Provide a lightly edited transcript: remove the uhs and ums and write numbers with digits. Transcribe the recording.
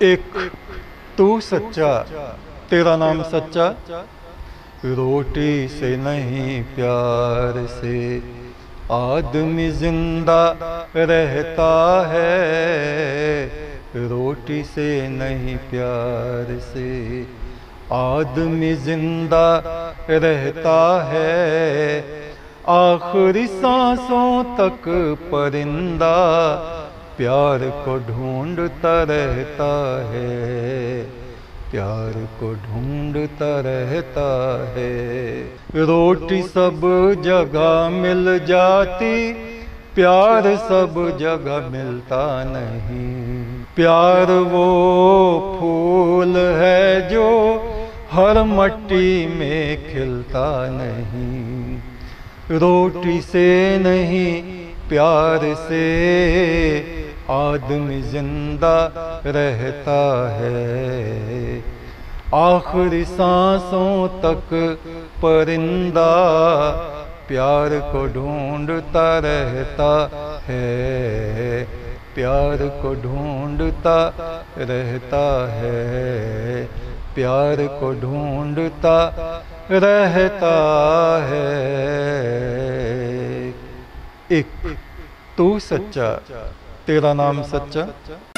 एक तू सच्चा, तेरा नाम सच्चा। रोटी से नहीं प्यार से आदमी जिंदा रहता है। रोटी से नहीं प्यार से आदमी जिंदा रहता है। आखिरी सांसों तक परिंदा प्यार को ढूंढता रहता है। प्यार को ढूंढता रहता है। रोटी सब जगह मिल जाती, प्यार सब जगह मिलता नहीं। प्यार वो फूल है जो हर मट्टी में खिलता नहीं। रोटी से नहीं प्यार से आदमी जिंदा रहता है। आखिरी सांसों तक परिंदा प्यार को ढूंढता रहता है। प्यार को ढूंढता रहता है। प्यार को ढूंढता रहता है। एक तू सच्चा, तेरा नाम सच्चा।